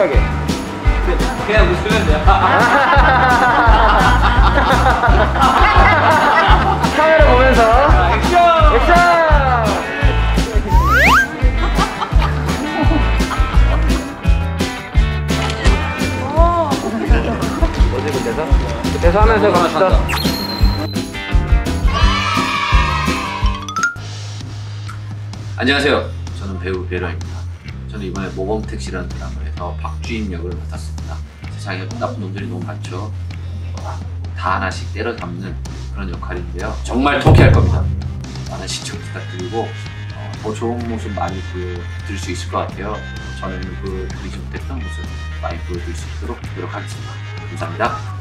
솔직하게. 그냥 웃으면 돼요. 카메라 보면서 액션! 액션! 뭐지 그때서? 그때서 하면서 갑시다. 안녕하세요. 저는 배우 배러입니다. 저는 이번에 모범택시라는 드라마에서 박주임 역을 맡았습니다. 세상에 나쁜 놈들이 너무 많죠. 다 하나씩 때려잡는 그런 역할인데요. 정말 통쾌할 겁니다. 많은 시청 부탁드리고 더 좋은 모습 많이 보여드릴 수 있을 것 같아요. 저는 그 그리지 못했던 모습 많이 보여드릴 수 있도록 노력하겠습니다. 감사합니다.